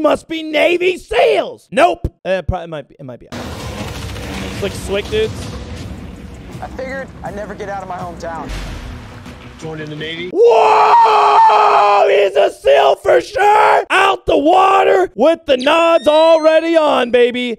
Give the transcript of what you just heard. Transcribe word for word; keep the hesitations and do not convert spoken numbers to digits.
must be Navy SEALs. Nope. Uh, probably, it might be. It might be. Slick Swick dudes. I figured I'd never get out of my hometown. Joined in the Navy. Whoa! He's a SEAL for sure! Out the water with the nods already on, baby.